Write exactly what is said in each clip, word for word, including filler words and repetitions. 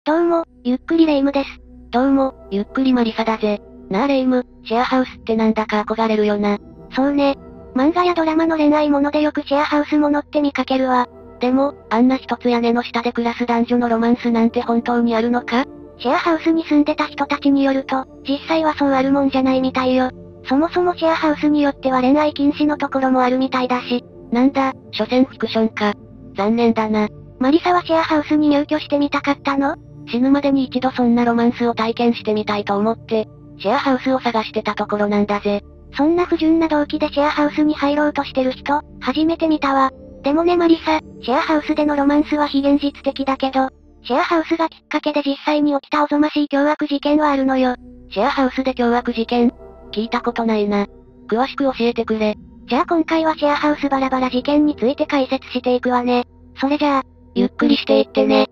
どうも、ゆっくりレ夢ムです。 どうも、ゆっくりマリサだぜ。なあレ夢ム、シェアハウスってなんだか憧れるよな。 そうね。漫画やドラマの恋愛ものでよくシェアハウスものって見かけるわ。 でも、あんな一つ屋根の下で暮らす男女のロマンスなんて本当にあるのか？ シェアハウスに住んでた人たちによると、実際はそうあるもんじゃないみたいよ。そもそもシェアハウスによっては恋愛禁止のところもあるみたいだし。 なんだ、所詮フィクションか。残念だな。 マリサはシェアハウスに入居してみたかったの？ 死ぬまでに一度そんなロマンスを体験してみたいと思って、シェアハウスを探してたところなんだぜ。 そんな不純な動機でシェアハウスに入ろうとしてる人、初めて見たわ。でもねマリサ、シェアハウスでのロマンスは非現実的だけど、シェアハウスがきっかけで実際に起きたおぞましい凶悪事件はあるのよ。 シェアハウスで凶悪事件？聞いたことないな。詳しく教えてくれ。 じゃあ今回はシェアハウスバラバラ事件について解説していくわね。それじゃあ、 ゆっくりしていってね。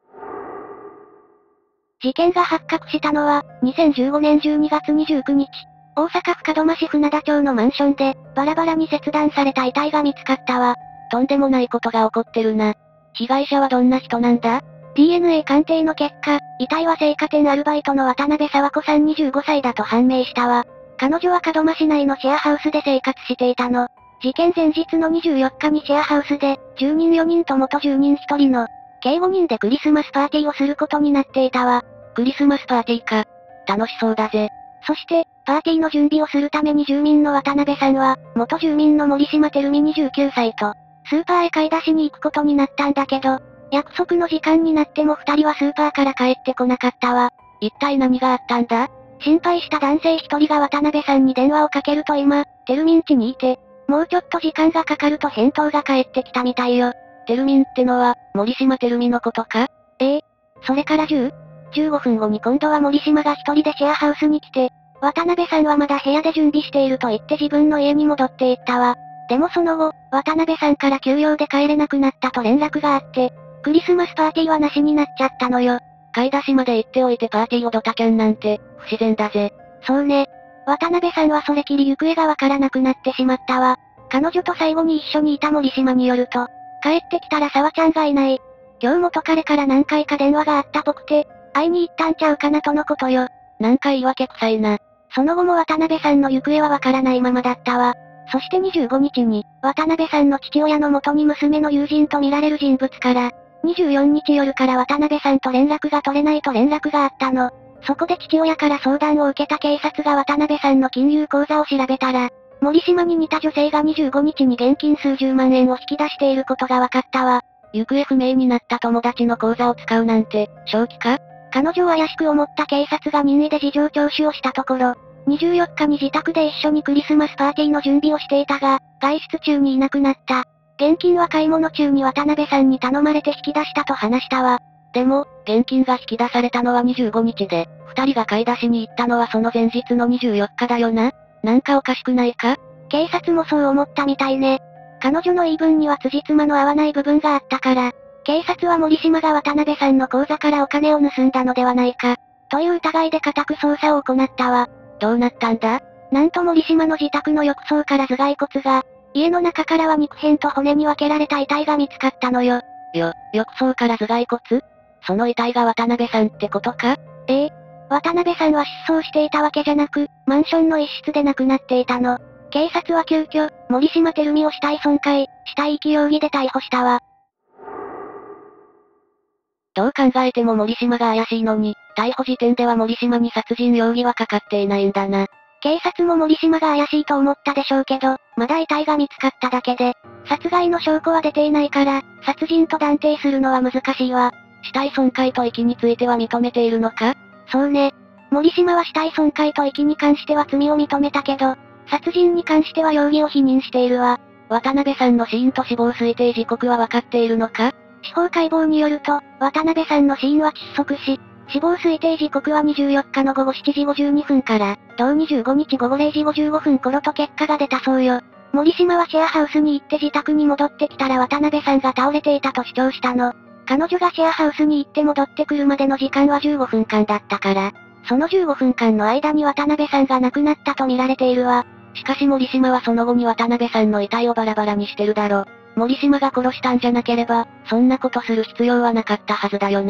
事件が発覚したのは、にせんじゅうごねんじゅうにがつにじゅうくにち。大阪府門真市船田町のマンションで、バラバラに切断された遺体が見つかったわ。 とんでもないことが起こってるな。被害者はどんな人なんだ？ ディーエヌエー 鑑定の結果、遺体は青果店アルバイトの渡辺沢子さんにじゅうごさいだと判明したわ。彼女は門真市内のシェアハウスで生活していたの。事件前日のにじゅうよっかにシェアハウスで、住人よにんと元住人ひとりの、計ごにんでクリスマスパーティーをすることになっていたわ。 クリスマスパーティーか。楽しそうだぜ。 そして、パーティーの準備をするために住民の渡辺さんは、元住民の森島照美にじゅうきゅうさいと、スーパーへ買い出しに行くことになったんだけど、約束の時間になっても二人はスーパーから帰ってこなかったわ。 一体何があったんだ？ 心配した男性一人が渡辺さんに電話をかけると今、照美ん家にいて、もうちょっと時間がかかると返答が返ってきたみたいよ。 照美んってのは、森島照美のことか？ ええ。それからじゅう、じゅうごふんごに今度は森島が一人でシェアハウスに来て、渡辺さんはまだ部屋で準備していると言って自分の家に戻っていったわ。でもその後、渡辺さんから休養で帰れなくなったと連絡があって、クリスマスパーティーはなしになっちゃったのよ。 買い出しまで行っておいてパーティーをドタキャンなんて、不自然だぜ。 そうね。渡辺さんはそれきり行方がわからなくなってしまったわ。彼女と最後に一緒にいた森島によると、帰ってきたら沢ちゃんがいない。今日元彼から何回か電話があったっぽくて、会いに行ったんちゃうかなとのことよ。 なんか言い訳臭いな。 その後も渡辺さんの行方はわからないままだったわ。そしてにじゅうごにちに、渡辺さんの父親の元に娘の友人と見られる人物から、にじゅうよっか夜から渡辺さんと連絡が取れないと連絡があったの。そこで父親から相談を受けた警察が渡辺さんの金融口座を調べたら、森島に似た女性がにじゅうごにちに現金数十万円を引き出していることが分かったわ。 行方不明になった友達の口座を使うなんて、正気か？ 彼女を怪しく思った警察が任意で事情聴取をしたところ、にじゅうよっかに自宅で一緒にクリスマスパーティーの準備をしていたが、外出中にいなくなった。現金は買い物中に渡辺さんに頼まれて引き出したと話したわ。 でも、現金が引き出されたのはにじゅうごにちで、二人が買い出しに行ったのはその前日のにじゅうよっかだよな。なんかおかしくないか？ 警察もそう思ったみたいね。彼女の言い分には辻褄の合わない部分があったから、警察は森島が渡辺さんの口座からお金を盗んだのではないか、という疑いで家宅捜査を行ったわ。 どうなったんだ？ なんと森島の自宅の浴槽から頭蓋骨が、家の中からは肉片と骨に分けられた遺体が見つかったのよ。 よ、浴槽から頭蓋骨？その遺体が渡辺さんってことか？ ええ。渡辺さんは失踪していたわけじゃなく、マンションの一室で亡くなっていたの。警察は急遽、森島照美を死体損壊、死体遺棄容疑で逮捕したわ。 どう考えても森島が怪しいのに、逮捕時点では森島に殺人容疑はかかっていないんだな。 警察も森島が怪しいと思ったでしょうけど、まだ遺体が見つかっただけで、殺害の証拠は出ていないから、殺人と断定するのは難しいわ。 死体損壊と遺棄については認めているのか？ そうね。森島は死体損壊と遺棄に関しては罪を認めたけど、殺人に関しては容疑を否認しているわ。 渡辺さんの死因と死亡推定時刻は分かっているのか？ 司法解剖によると、渡辺さんの死因は窒息死。死亡推定時刻はにじゅうよっかのごごしちじごじゅうにふんから、同にじゅうごにちごごれいじごじゅうごふん頃と結果が出たそうよ。森島はシェアハウスに行って自宅に戻ってきたら渡辺さんが倒れていたと主張したの。彼女がシェアハウスに行って戻ってくるまでの時間はじゅうごふんかんだったから、そのじゅうごふんかんの間に渡辺さんが亡くなったと見られているわ。 しかし森島はその後に渡辺さんの遺体をバラバラにしてるだろ。森島が殺したんじゃなければ、そんなことする必要はなかったはずだよな。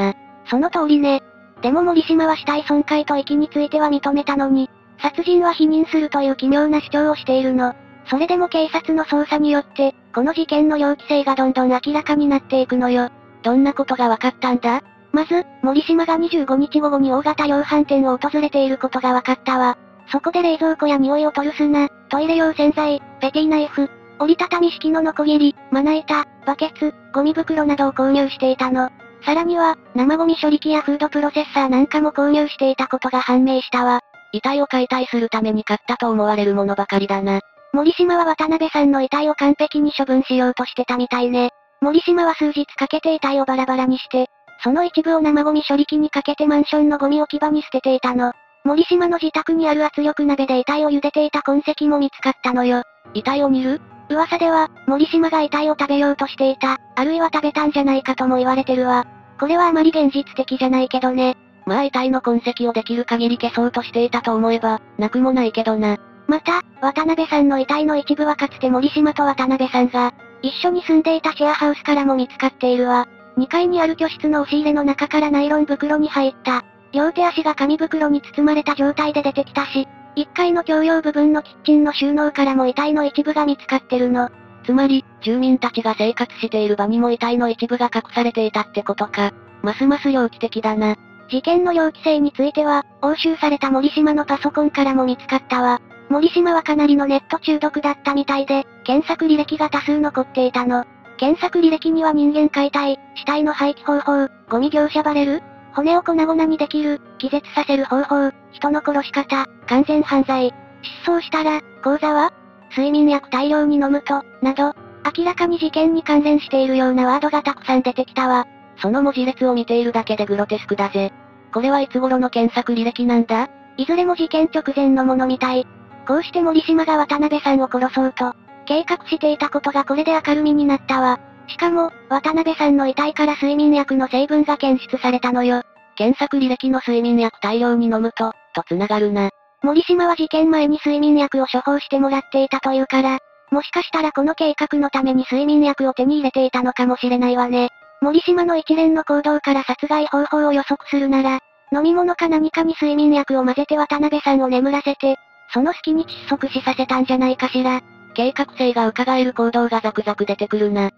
その通りね。でも森島は死体損壊と遺棄については認めたのに、殺人は否認するという奇妙な主張をしているの。それでも警察の捜査によって、この事件の猟奇性がどんどん明らかになっていくのよ。 どんなことが分かったんだ？ まず、森島がにじゅうごにち午後に大型量販店を訪れていることが分かったわ。そこで冷蔵庫や匂いを取る砂、トイレ用洗剤、ペティナイフ、折りたたみ式のノコギリ、まな板、バケツ、ゴミ袋などを購入していたの。さらには、生ゴミ処理機やフードプロセッサーなんかも購入していたことが判明したわ。 遺体を解体するために買ったと思われるものばかりだな。 森島は渡辺さんの遺体を完璧に処分しようとしてたみたいね。森島は数日かけて遺体をバラバラにして、その一部を生ゴミ処理機にかけてマンションのゴミ置き場に捨てていたの。森島の自宅にある圧力鍋で遺体を茹でていた痕跡も見つかったのよ。 遺体を煮る？ 噂では、森島が遺体を食べようとしていた、あるいは食べたんじゃないかとも言われてるわ。これはあまり現実的じゃないけどね。 まあ遺体の痕跡をできる限り消そうとしていたと思えば、なくもないけどな。 また、渡辺さんの遺体の一部はかつて森島と渡辺さんが、一緒に住んでいたシェアハウスからも見つかっているわ。にかいにある居室の押し入れの中からナイロン袋に入った、両手足が紙袋に包まれた状態で出てきたし、いっかいの共用部分のキッチンの収納からも遺体の一部が見つかってるの。 つまり、住民たちが生活している場にも遺体の一部が隠されていたってことか。ますます猟奇的だな。 事件の猟奇性については、押収された森島のパソコンからも見つかったわ。森島はかなりのネット中毒だったみたいで、検索履歴が多数残っていたの。検索履歴には人間解体、死体の廃棄方法、ゴミ業者バレる、骨を粉々にできる、気絶させる方法、人の殺し方、完全犯罪、失踪したら、口座は睡眠薬大量に飲むと、など、明らかに事件に関連しているようなワードがたくさん出てきたわ。 その文字列を見ているだけでグロテスクだぜ。これはいつ頃の検索履歴なんだ？ いずれも事件直前のものみたい。こうして森島が渡辺さんを殺そうと、計画していたことがこれで明るみになったわ。しかも、渡辺さんの遺体から睡眠薬の成分が検出されたのよ。 検索履歴の睡眠薬大量に飲むと、と繋がるな。 森島は事件前に睡眠薬を処方してもらっていたというから、もしかしたらこの計画のために睡眠薬を手に入れていたのかもしれないわね。森島の一連の行動から殺害方法を予測するなら、飲み物か何かに睡眠薬を混ぜて渡辺さんを眠らせて、その隙に窒息死させたんじゃないかしら。 計画性が伺える行動がザクザク出てくるな。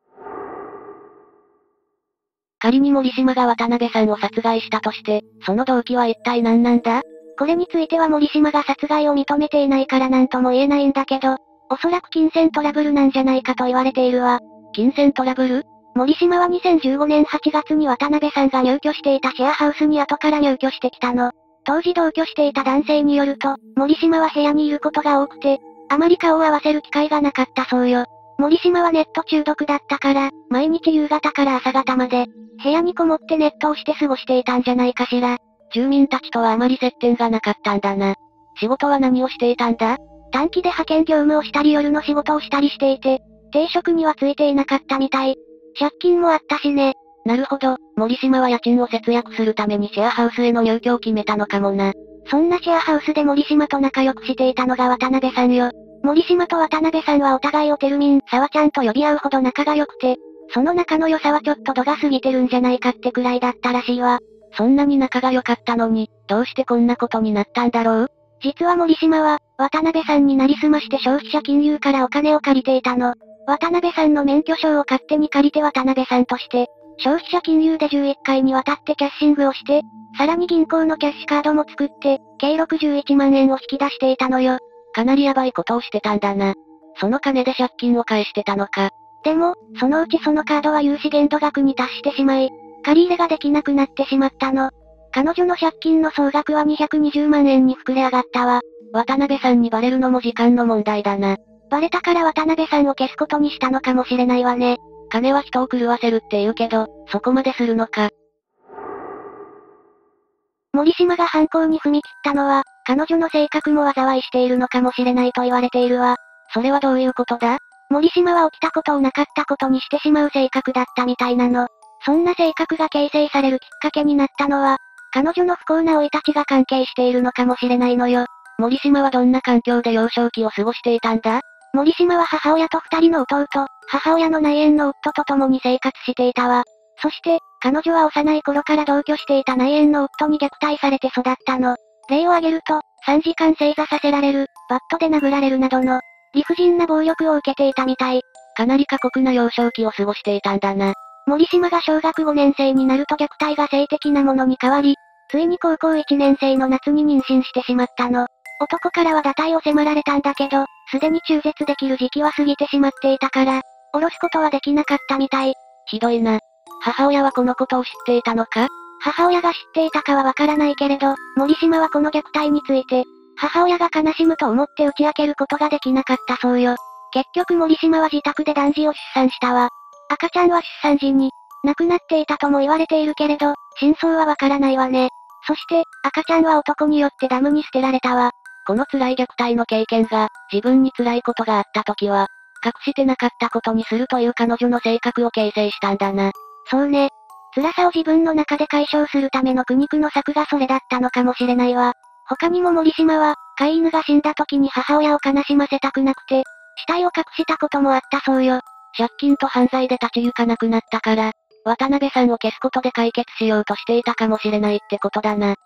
仮に森島が渡辺さんを殺害したとして、その動機は一体何なんだ？ これについては森島が殺害を認めていないから何とも言えないんだけど、おそらく金銭トラブルなんじゃないかと言われているわ。 金銭トラブル？ 森島はにせんじゅうごねんはちがつに渡辺さんが入居していたシェアハウスに後から入居してきたの。当時同居していた男性によると、森島は部屋にいることが多くて、あまり顔を合わせる機会がなかったそうよ。森島はネット中毒だったから、毎日夕方から朝方まで、部屋にこもってネットをして過ごしていたんじゃないかしら。 住民たちとはあまり接点がなかったんだな。仕事は何をしていたんだ？ 短期で派遣業務をしたり夜の仕事をしたりしていて、定職にはついていなかったみたい。借金もあったしね。 なるほど、森島は家賃を節約するためにシェアハウスへの入居を決めたのかもな。 そんなシェアハウスで森島と仲良くしていたのが渡辺さんよ。森島と渡辺さんはお互いをテルミン、沢ちゃんと呼び合うほど仲が良くて、その仲の良さはちょっと度が過ぎてるんじゃないかってくらいだったらしいわ。 そんなに仲が良かったのに、どうしてこんなことになったんだろう？ 実は森島は、渡辺さんになりすまして消費者金融からお金を借りていたの。渡辺さんの免許証を勝手に借りて渡辺さんとして、消費者金融でじゅういっかいにわたってキャッシングをして、さらに銀行のキャッシュカードも作って、計ろくじゅういちまんえんを引き出していたのよ。 かなりヤバいことをしてたんだな。その金で借金を返してたのか。 でも、そのうちそのカードは融資限度額に達してしまい、借り入れができなくなってしまったの。彼女の借金の総額はにひゃくにじゅうまんえんに膨れ上がったわ。 渡辺さんにバレるのも時間の問題だな。 バレたから渡辺さんを消すことにしたのかもしれないわね。 金は人を狂わせるって言うけど、そこまでするのか。 森島が犯行に踏み切ったのは、彼女の性格も災いしているのかもしれないと言われているわ。 それはどういうことだ？ 森島は起きたことをなかったことにしてしまう性格だったみたいなの。そんな性格が形成されるきっかけになったのは、彼女の不幸な生い立ちが関係しているのかもしれないのよ。 森島はどんな環境で幼少期を過ごしていたんだ？ 森島は母親と二人の弟、母親の内縁の夫と共に生活していたわ。そして、 彼女は幼い頃から同居していた内縁の夫に虐待されて育ったの。例を挙げると、さんじかん正座させられる、バットで殴られるなどの、理不尽な暴力を受けていたみたい。 かなり過酷な幼少期を過ごしていたんだな。 森島が小学ごねん生になると虐待が性的なものに変わり、ついに高校いちねん生の夏に妊娠してしまったの。男からは堕胎を迫られたんだけど、すでに中絶できる時期は過ぎてしまっていたから、下ろすことはできなかったみたい。 ひどいな。母親はこのことを知っていたのか？ 母親が知っていたかはわからないけれど、森島はこの虐待について、母親が悲しむと思って打ち明けることができなかったそうよ。結局森島は自宅で男児を出産したわ。赤ちゃんは出産時に、亡くなっていたとも言われているけれど、真相はわからないわね。そして、赤ちゃんは男によってダムに捨てられたわ。 この辛い虐待の経験が、自分に辛いことがあった時は、隠してなかったことにするという彼女の性格を形成したんだな。 そうね。辛さを自分の中で解消するための苦肉の策がそれだったのかもしれないわ。他にも森島は、飼い犬が死んだ時に母親を悲しませたくなくて、死体を隠したこともあったそうよ。 借金と犯罪で立ち行かなくなったから、渡辺さんを消すことで解決しようとしていたかもしれないってことだな。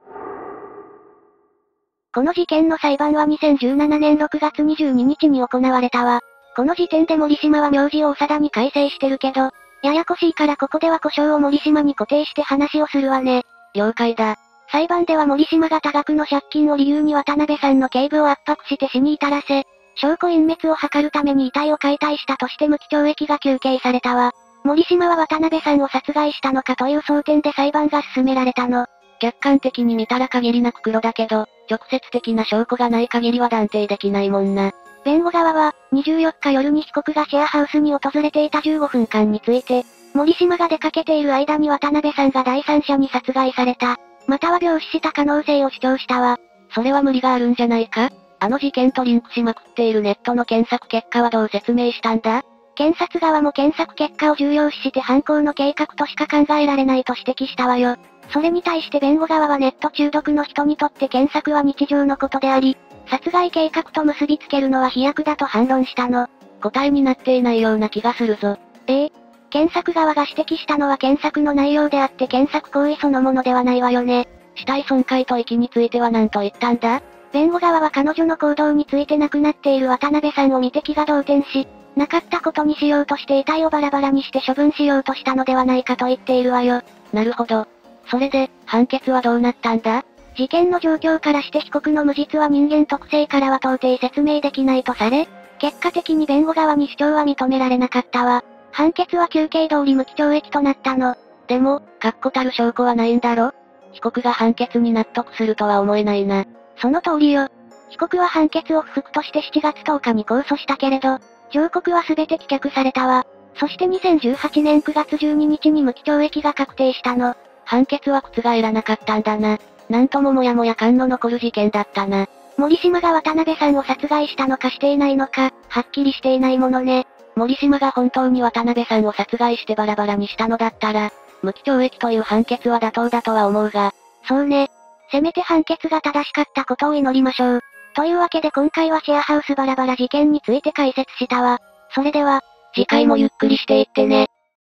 この事件の裁判はにせんじゅうななねんろくがつにじゅうににちに行われたわ。この時点で森島は名字を長田に改正してるけど、ややこしいからここでは呼称を森島に固定して話をするわね。 了解だ。 裁判では森島が多額の借金を理由に渡辺さんの頸部を圧迫して死に至らせ、証拠隠滅を図るために遺体を解体したとして無期懲役が求刑されたわ。森島は渡辺さんを殺害したのかという争点で裁判が進められたの。 客観的に見たら限りなく黒だけど、直接的な証拠がない限りは断定できないもんな。 弁護側は、にじゅうよっか夜に被告がシェアハウスに訪れていたじゅうごふんかんについて、森島が出かけている間に渡辺さんが第三者に殺害された、または病死した可能性を主張したわ。 それは無理があるんじゃないか？あの事件とリンクしまくっているネットの検索結果はどう説明したんだ？ 検察側も検索結果を重要視して犯行の計画としか考えられないと指摘したわよ。それに対して弁護側はネット中毒の人にとって検索は日常のことであり、殺害計画と結びつけるのは飛躍だと反論したの。 答えになっていないような気がするぞ。 ええ。検索側が指摘したのは検索の内容であって検索行為そのものではないわよね。 死体損壊と遺棄については何と言ったんだ？ 弁護側は彼女の行動について亡くなっている渡辺さんを見て気が動転し、なかったことにしようとして遺体をバラバラにして処分しようとしたのではないかと言っているわよ。 なるほど。それで、判決はどうなったんだ？ 事件の状況からして被告の無実は人間特性からは到底説明できないとされ、結果的に弁護側に主張は認められなかったわ。判決は求刑通り無期懲役となったの。 でも、確固たる証拠はないんだろ？被告が判決に納得するとは思えないな。 その通りよ。被告は判決を不服としてしちがつとおかに控訴したけれど、上告は全て棄却されたわ。そしてにせんじゅうはちねんくがつじゅうににちに無期懲役が確定したの。 判決は覆らなかったんだな。なんとももやもや感の残る事件だったな。 森島が渡辺さんを殺害したのかしていないのか、はっきりしていないものね。 森島が本当に渡辺さんを殺害してバラバラにしたのだったら、無期懲役という判決は妥当だとは思うが。 そうね。せめて判決が正しかったことを祈りましょう。というわけで今回はシェアハウスバラバラ事件について解説したわ。それでは、 次回もゆっくりしていってね。